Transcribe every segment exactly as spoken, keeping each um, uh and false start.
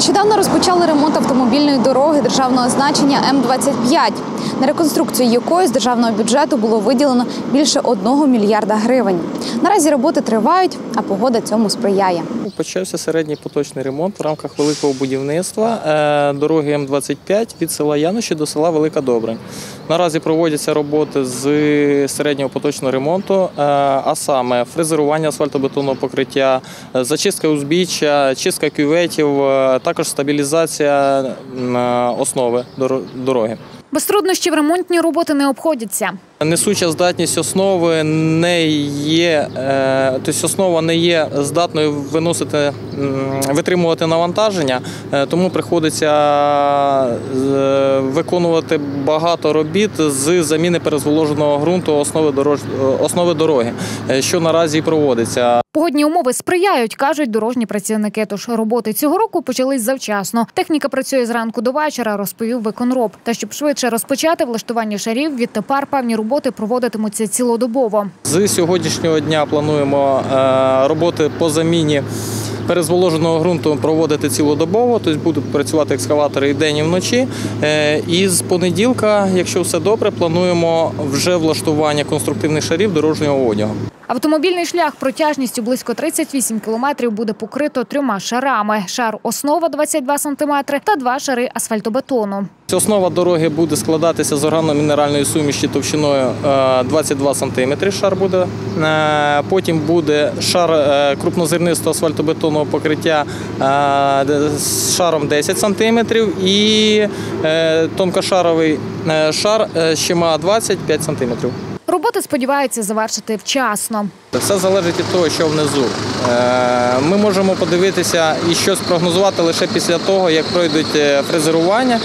Нещодавно розпочали ремонт автомобільної дороги державного значення М двадцять п'ять, на реконструкцію якої з державного бюджету було виділено більше одного мільярда гривень. Наразі роботи тривають, а погода цьому сприяє. Почався середній поточний ремонт в рамках великого будівництва дороги М двадцять п'ять від села Яноші до села Велика Добрань. Наразі проводяться роботи з середнього поточного ремонту, а саме фрезерування асфальтобетонного покриття, зачистка узбіччя, чистка кюветів, також стабілізація основи дороги. Без труднощів ремонтні роботи не обходяться. Несуча здатність основи не є, тобто основа не є здатною виносити, витримувати навантаження, тому приходиться виконувати багато робіт з заміни перезволоженого ґрунту основи дорож... основи дороги, що наразі і проводиться. Погодні умови сприяють, кажуть дорожні працівники, тож роботи цього року почались завчасно. Техніка працює зранку до вечора, розповів виконроб. Та щоб швидше розпочати влаштування шарів, відтепер певні роботи проводитимуться цілодобово. З сьогоднішнього дня плануємо роботи по заміні перезволоженого ґрунту проводити цілодобово, тобто будуть працювати екскаватори і вдень, і вночі. І з понеділка, якщо все добре, плануємо вже влаштування конструктивних шарів дорожнього одягу. Автомобільний шлях протяжністю близько тридцять вісім кілометрів буде покрито трьома шарами. Шар основа двадцять два сантиметри та два шари асфальтобетону. Основа дороги буде складатися з органно-мінеральної суміші товщиною двадцять два сантиметри, шар буде. Потім буде шар крупнозернистого асфальтобетонного покриття з шаром десять сантиметрів і тонкошаровий шар щема двадцять п'ять сантиметрів. Роботи сподіваються завершити вчасно. Все залежить від того, що внизу. Ми можемо подивитися і щось прогнозувати лише після того, як пройдуть фрезерування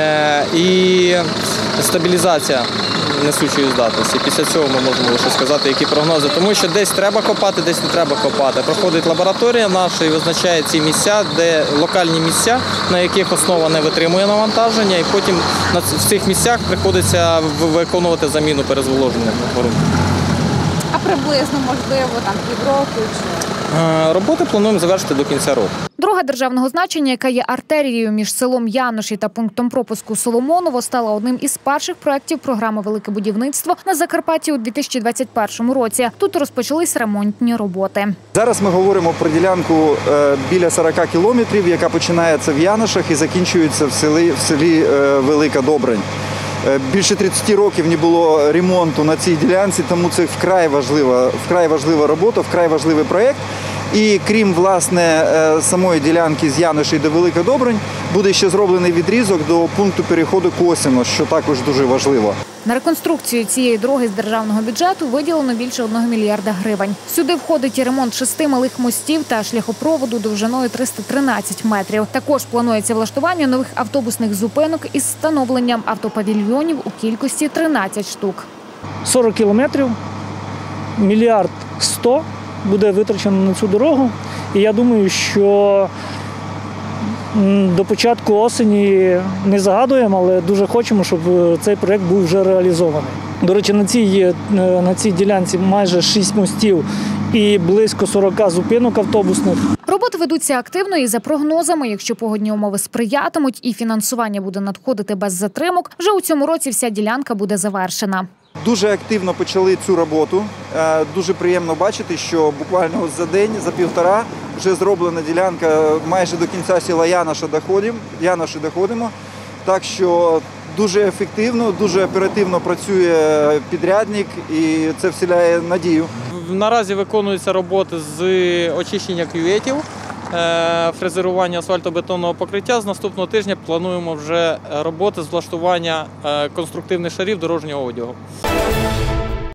і стабілізація несучої здатності. Після цього ми можемо лише сказати, які прогнози. Тому що десь треба копати, десь не треба копати. Проходить лабораторія наша і визначає ці місця, де локальні місця, на яких основа не витримує навантаження, і потім в цих місцях приходиться виконувати заміну перезволожених ґрунту. А приблизно, можливо, там півроку чи? Роботи плануємо завершити до кінця року. Дорога державного значення, яка є артерією між селом Яноші та пунктом пропуску Соломоново, стала одним із перших проєктів програми «Велике будівництво» на Закарпатті у дві тисячі двадцять першому році. Тут розпочались ремонтні роботи. Зараз ми говоримо про ділянку біля сорока кілометрів, яка починається в Яношах і закінчується в селі, в селі Велика Добрань. Більше тридцяти років не було ремонту на цій ділянці, тому це вкрай важлива, вкрай важлива робота, вкрай важливий проєкт. І крім, власне, самої ділянки з Яноші до Велика Добрань, буде ще зроблений відрізок до пункту переходу Косино, що також дуже важливо. На реконструкцію цієї дороги з державного бюджету виділено більше одного мільярда гривень. Сюди входить і ремонт шести малих мостів та шляхопроводу довжиною триста тринадцять метрів. Також планується влаштування нових автобусних зупинок із встановленням автопавільйонів у кількості тринадцять штук. сорок кілометрів, мільярд сто буде витрачено на цю дорогу. І я думаю, що до початку осені не загадуємо, але дуже хочемо, щоб цей проєкт був вже реалізований. До речі, на цій, на цій ділянці майже шість мостів і близько сорока зупинок автобусних. Роботи ведуться активно і за прогнозами, якщо погодні умови сприятимуть і фінансування буде надходити без затримок, вже у цьому році вся ділянка буде завершена. Дуже активно почали цю роботу. Дуже приємно бачити, що буквально за день, за півтора, вже зроблена ділянка майже до кінця села Яноша доходимо, Яноші доходимо. Так що дуже ефективно, дуже оперативно працює підрядник і це вселяє надію. Наразі виконуються роботи з очищення кюветів, фрезерування асфальтобетонного покриття. З наступного тижня плануємо вже роботи з влаштування конструктивних шарів дорожнього одягу.